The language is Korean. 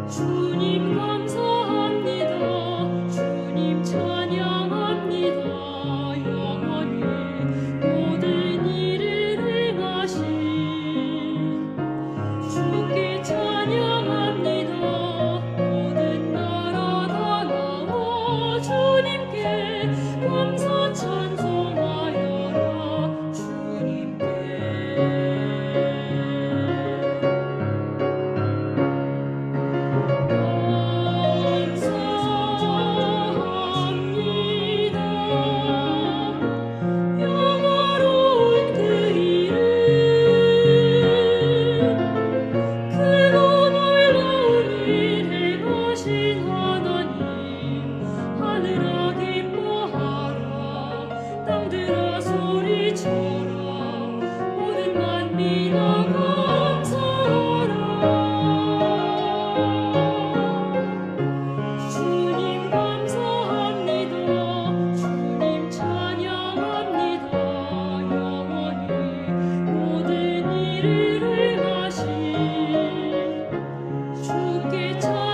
주님 감사합니다. 주님 찬양합니다. 영원히 모든 일을 행하신 주께 찬양합니다. 모든 나라 다 나와 주님께 감사 찬송하여라. 주님께 땅들아 소리쳐라. 모든 만민아 감사하라. 주님 감사합니다. 주님 찬양합니다. 영원히 모든 일을 행하신 주께 찬양합니다.